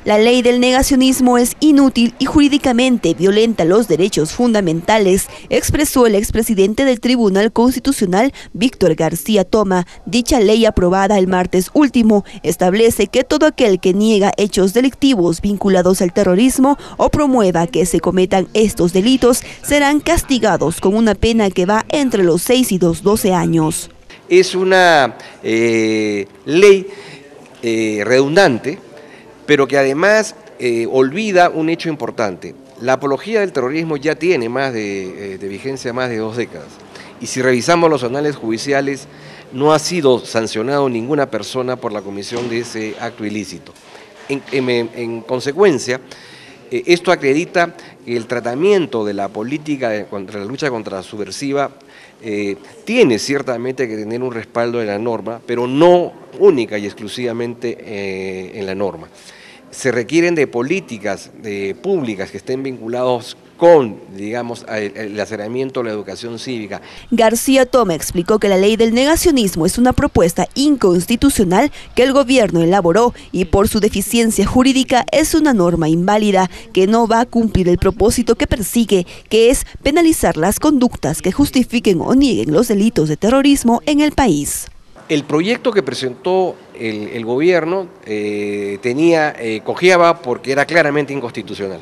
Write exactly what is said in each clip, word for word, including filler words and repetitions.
La ley del negacionismo es inútil y jurídicamente violenta los derechos fundamentales, expresó el expresidente del Tribunal Constitucional, Víctor García Toma. Dicha ley, aprobada el martes último, establece que todo aquel que niega hechos delictivos vinculados al terrorismo o promueva que se cometan estos delitos serán castigados con una pena que va entre los seis y los doce años. Es una eh, ley eh, redundante, pero que además eh, olvida un hecho importante. La apología del terrorismo ya tiene más de, eh, de vigencia más de dos décadas. Y si revisamos los anales judiciales, no ha sido sancionado ninguna persona por la comisión de ese acto ilícito. En, en, en consecuencia, eh, esto acredita que el tratamiento de la política de, contra la lucha contra la subversiva eh, tiene ciertamente que tener un respaldo en la norma, pero no única y exclusivamente eh, en la norma. Se requieren de políticas de, públicas que estén vinculados con, digamos, el, el acercamiento a la educación cívica. García Toma explicó que la ley del negacionismo es una propuesta inconstitucional que el gobierno elaboró y por su deficiencia jurídica es una norma inválida que no va a cumplir el propósito que persigue, que es penalizar las conductas que justifiquen o nieguen los delitos de terrorismo en el país. El proyecto que presentó el, el gobierno eh, tenía, eh, cojeaba porque era claramente inconstitucional.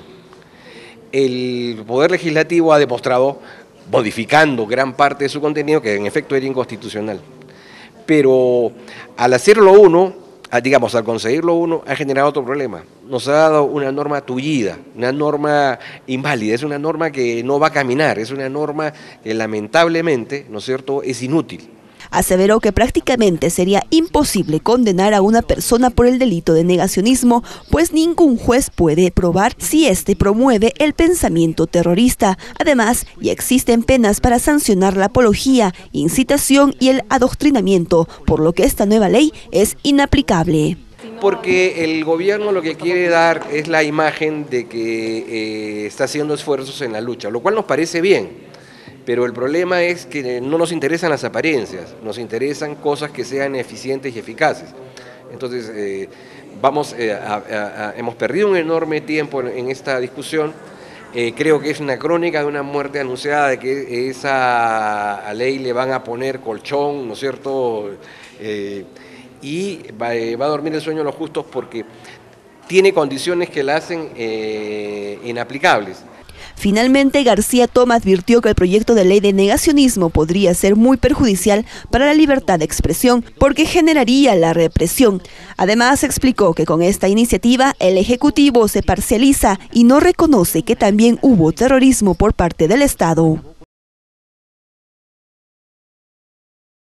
El Poder Legislativo ha demostrado, modificando gran parte de su contenido, que en efecto era inconstitucional. Pero al hacerlo uno, digamos, al conseguirlo uno, ha generado otro problema. Nos ha dado una norma tullida, una norma inválida, es una norma que no va a caminar, es una norma que lamentablemente, ¿no es cierto?, es inútil. Aseveró que prácticamente sería imposible condenar a una persona por el delito de negacionismo, pues ningún juez puede probar si éste promueve el pensamiento terrorista. Además, ya existen penas para sancionar la apología, incitación y el adoctrinamiento, por lo que esta nueva ley es inaplicable. Porque el gobierno lo que quiere dar es la imagen de que eh, está haciendo esfuerzos en la lucha, lo cual nos parece bien. Pero el problema es que no nos interesan las apariencias, nos interesan cosas que sean eficientes y eficaces. Entonces, eh, vamos, eh, a, a, a, hemos perdido un enorme tiempo en, en esta discusión. Eh, creo que es una crónica de una muerte anunciada, de que esa a ley le van a poner colchón, ¿no es cierto? Eh, y va, eh, va a dormir el sueño de los justos porque tiene condiciones que la hacen eh, inaplicables. Finalmente, García Toma advirtió que el proyecto de ley de negacionismo podría ser muy perjudicial para la libertad de expresión porque generaría la represión. Además, explicó que con esta iniciativa el Ejecutivo se parcializa y no reconoce que también hubo terrorismo por parte del Estado.